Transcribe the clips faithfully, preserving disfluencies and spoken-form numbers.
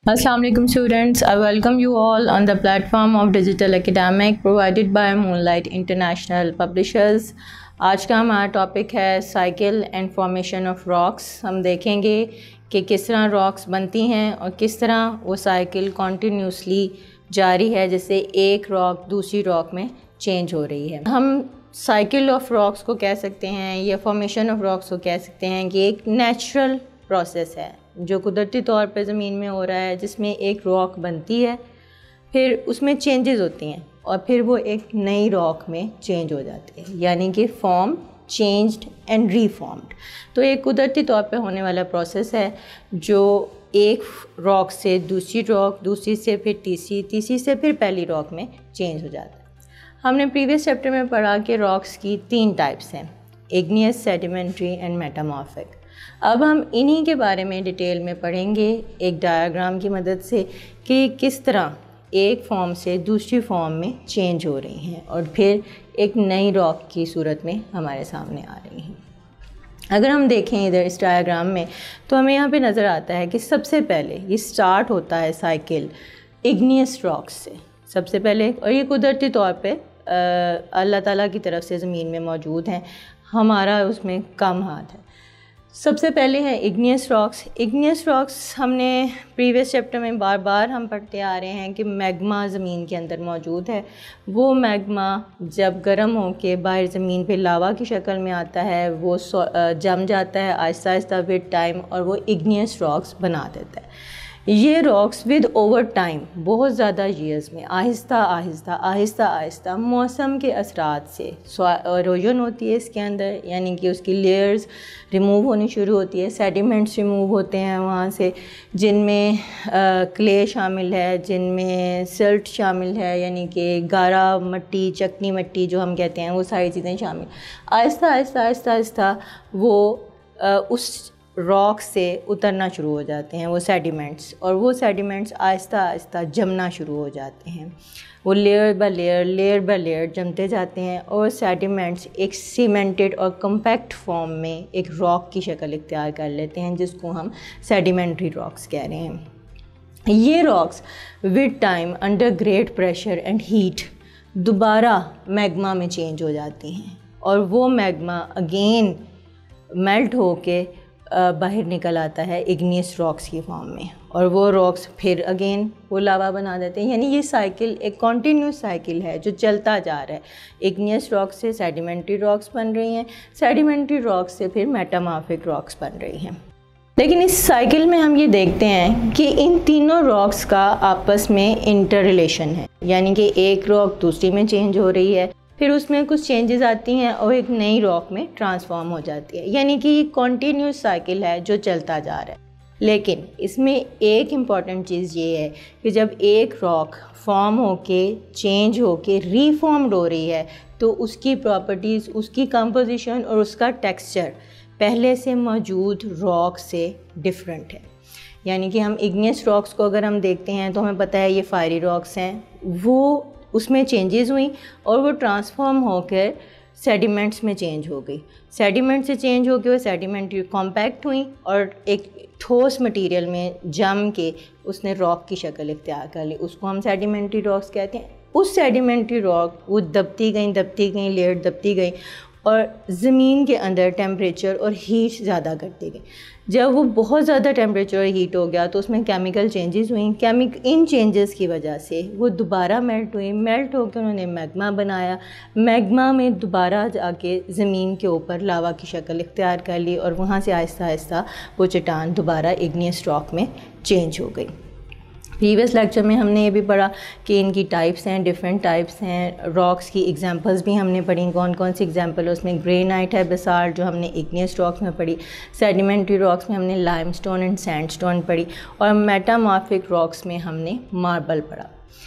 Assalamu alaikum students, I welcome you all on the platform of Digital Academic provided by Moonlight International Publishers। आज का हमारा topic है cycle and formation of rocks. हम देखेंगे कि किस तरह रॉक्स बनती हैं और किस तरह वो साइकिल कॉन्टीन्यूसली जारी है, जैसे एक रॉक दूसरी रॉक में चेंज हो रही है। हम साइकिल ऑफ रॉक्स को कह सकते हैं या फॉर्मेशन ऑफ रॉक्स को कह सकते हैं कि एक नेचुरल प्रोसेस है जो कुदरती तौर पे ज़मीन में हो रहा है, जिसमें एक रॉक बनती है, फिर उसमें चेंजेस होती हैं और फिर वो एक नई रॉक में चेंज हो जाती है, यानी कि फॉर्म चेंज्ड एंड रीफॉर्म्ड। तो एक कुदरती तौर पे होने वाला प्रोसेस है जो एक रॉक से दूसरी रॉक, दूसरी से फिर तीसरी, तीसरी से फिर पहली रॉक में चेंज हो जाता है। हमने प्रीवियस चैप्टर में पढ़ा कि रॉक्स की तीन टाइप्स हैं, इग्नियस, सेडिमेंट्री एंड मेटामॉर्फिक। अब हम इन्हीं के बारे में डिटेल में पढ़ेंगे एक डायग्राम की मदद से कि किस तरह एक फॉर्म से दूसरी फॉर्म में चेंज हो रही हैं और फिर एक नई रॉक की सूरत में हमारे सामने आ रही हैं। अगर हम देखें इधर इस डायग्राम में तो हमें यहाँ पे नज़र आता है कि सबसे पहले ये स्टार्ट होता है साइकिल इग्नियस रॉक्स से सबसे पहले, और ये कुदरती तौर पे अल्लाह ताला की तरफ से ज़मीन में मौजूद हैं, हमारा उसमें कम हाथ है। सबसे पहले है इग्नियस रॉक्स। इग्नियस रॉक्स हमने प्रीवियस चैप्टर में बार बार हम पढ़ते आ रहे हैं कि मैग्मा ज़मीन के अंदर मौजूद है। वो मैग्मा जब गर्म होके बाहर ज़मीन पे लावा की शक्ल में आता है, वो जम जाता है आहिस्ता आहिस्ता विद टाइम और वो इग्नियस रॉक्स बना देता है। ये रॉक्स विद ओवर टाइम बहुत ज़्यादा ईयर्स में आहिस्ता आहिस्ता आहिस्ता आहिस्ता मौसम के असरात से इरोजन होती है इसके अंदर, यानी कि उसकी लेयर्स रिमूव होनी शुरू होती है, सेडिमेंट्स रिमूव होते हैं वहाँ से, जिनमें क्ले शामिल है, जिनमें सिल्ट शामिल है, यानी कि गारा मट्टी, चकनी मट्टी जो हम कहते हैं, वो सारी चीज़ें शामिल। आहिस्ता आहिस्ता आहिस्ता आहिस्ता वो आ, उस रॉक से उतरना शुरू हो जाते हैं वो सेडिमेंट्स, और वो सेडिमेंट्स आहिस्ता आहिस्ता जमना शुरू हो जाते हैं। वो layer by layer layer by layer जमते जाते हैं और सेडिमेंट्स एक सीमेंटेड और कम्पैक्ट फॉर्म में एक रॉक की शक्ल इख्तियार कर लेते हैं, जिसको हम सेडिमेंट्री रॉक्स कह रहे हैं। ये rocks with time under great pressure and heat दोबारा मैग्मा में चेंज हो जाती हैं और वो मैग्मा अगेन मेल्ट होके बाहर निकल आता है इग्नियस रॉक्स की फॉर्म में, और वो रॉक्स फिर अगेन वो लावा बना देते हैं। यानी ये साइकिल एक कॉन्टीन्यूस साइकिल है जो चलता जा रहा है। इग्नियस रॉक्स से सेडिमेंट्री रॉक्स बन रही हैं, सेडिमेंट्री रॉक्स से फिर मेटामॉर्फिक रॉक्स बन रही हैं। लेकिन इस साइकिल में हम ये देखते हैं कि इन तीनों रॉक्स का आपस में इंटर रिलेशन है, यानी कि एक रॉक दूसरी में चेंज हो रही है, फिर उसमें कुछ चेंजेस आती हैं और एक नई रॉक में ट्रांसफॉर्म हो जाती है, यानी कि ये कॉन्टीन्यूस साइकिल है जो चलता जा रहा है। लेकिन इसमें एक इम्पॉर्टेंट चीज़ ये है कि जब एक रॉक फॉर्म होके चेंज होके रीफॉर्म्ड हो रही है तो उसकी प्रॉपर्टीज़, उसकी कंपोजिशन और उसका टेक्सचर पहले से मौजूद रॉक से डिफरेंट है। यानी कि हम इग्नियस रॉक्स को अगर हम देखते हैं तो हमें पता है ये फायरी रॉक्स हैं, वो उसमें चेंजेस हुई और वो ट्रांसफॉर्म होकर सेडिमेंट्स में चेंज हो गई। सेडिमेंट से चेंज होकर वो सेडिमेंट्री कॉम्पैक्ट हुई और एक ठोस मटेरियल में जम के उसने रॉक की शक्ल इख्तियार कर ली, उसको हम सेडिमेंट्री रॉक्स कहते हैं। उस सेडिमेंट्री रॉक वो दबती गई दबती गई लेयर दबती गई और ज़मीन के अंदर टेम्परेचर और हीट ज़्यादा करती गई। जब वो बहुत ज़्यादा टेम्परेचर और हीट हो गया तो उसमें केमिकल चेंजेस हुई। केमिक इन चेंजेस की वजह से वो दोबारा मेल्ट हुई, मेल्ट होकर उन्होंने मैग्मा बनाया। मैग्मा में दोबारा जाके ज़मीन के ऊपर लावा की शक्ल इख्तियार कर ली और वहाँ से आहिस्ता आहिस्ता वो चट्टान दोबारा इग्नियस रॉक में चेंज हो गई। प्रीवियस लेक्चर में हमने ये भी पढ़ा कि इनकी टाइप्स हैं, डिफरेंट टाइप्स हैं। रॉक्स की एग्जांपल्स भी हमने पढ़ी, कौन कौन सी एग्जांपल है उसमें ग्रेनाइट है, बेसाल्ट जो हमने इग्नियस रॉक्स में पढ़ी, सेडिमेंट्री रॉक्स में हमने लाइमस्टोन एंड सैंडस्टोन पढ़ी, और मेटामॉर्फिक रॉक्स में हमने मार्बल पढ़ा।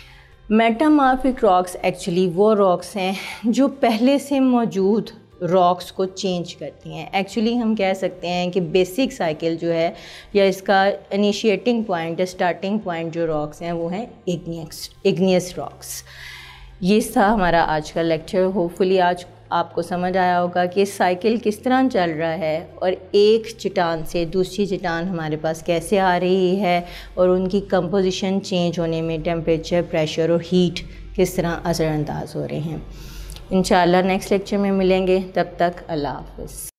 मेटामॉर्फिक रॉक्स एक्चुअली वो रॉक्स हैं जो पहले से मौजूद रॉक्स को चेंज करती हैं। एक्चुअली हम कह सकते हैं कि बेसिक साइकिल जो है या इसका इनिशिएटिंग पॉइंट या स्टार्टिंग पॉइंट जो रॉक्स हैं वो हैं इग्नियस इग्नियस रॉक्स। ये था हमारा आज का लेक्चर। होपफुली आज आपको समझ आया होगा कि साइकिल किस तरह चल रहा है और एक चट्टान से दूसरी चट्टान हमारे पास कैसे आ रही है और उनकी कंपोजिशन चेंज होने में टेम्परेचर, प्रेशर और हीट किस तरह असरअंदाज हो रहे हैं। इंशाल्लाह नेक्स्ट लेक्चर में मिलेंगे, तब तक अल्लाह हाफ़िज़।